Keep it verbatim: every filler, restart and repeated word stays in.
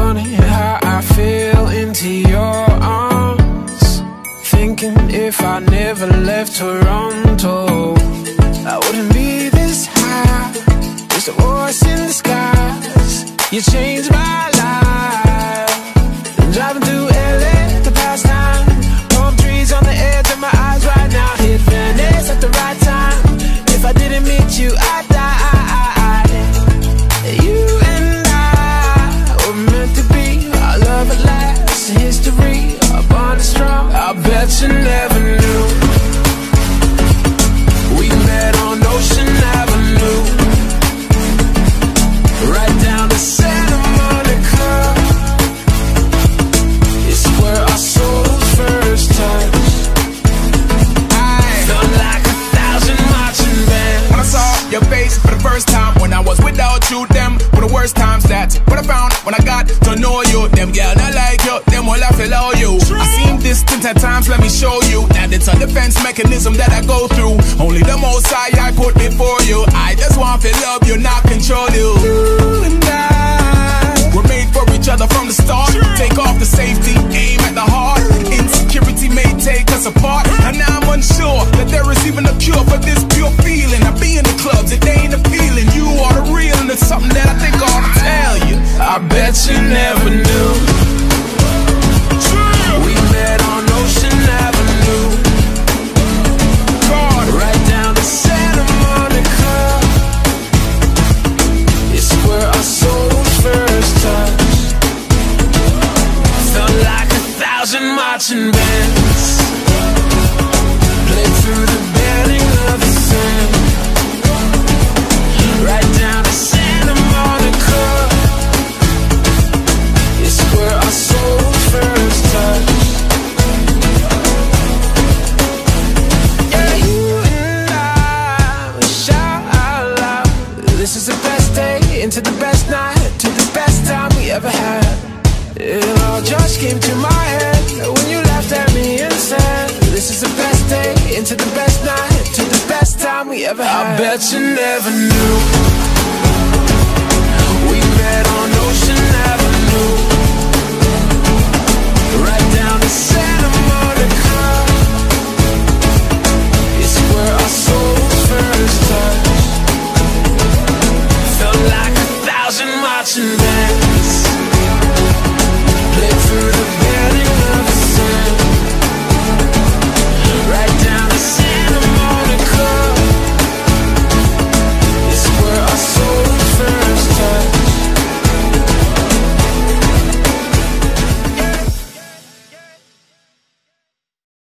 funny how I feel into your arms, thinking if I never left Toronto, I wouldn't be this high. Just a voice in the skies. You changed my life. Driving through L A, the past time. Palm trees on the edge of my eyes right now. Hit Venice at the right time. If I didn't meet you, I'd die. You and I were meant to be. Our love at last, history. Our bond is strong. I bet you never knew. We met on Ocean Avenue, right down to Santa Monica. It's where our souls first touched. I felt like a thousand marching bands. When I saw your face for the first time, when I was without you, them were the worst times. That's what I found when I got to know you. Them girl not like you, them all I feel all you. I seem distant at times, let me show you. Now it's a defense mechanism that I go through. Only the most high I put before you. I just want to love you, not control you. You and I were made for each other from the start. Take off the safety, aim at the heart. Insecurity may take us apart, and now I'm unsure that there is even a cure for this pure feeling. I be in the clubs, it ain't a feeling. You are the real, and it's something that I think I ought to tell you. I bet you never knew. We met on Ocean Avenue, right down to Santa Monica. It's where our souls first touched. Felt like a thousand marching bands played through the bending of the sun, right down to Santa Monica. It's where our souls first touched. Yeah, you and I will shout out loud. This is the best day into the best night, to the best time we ever had. It all just came to my head when you laughed at me and said, this is the best day into the best night, to the best time we ever had. I bet you never knew. We met on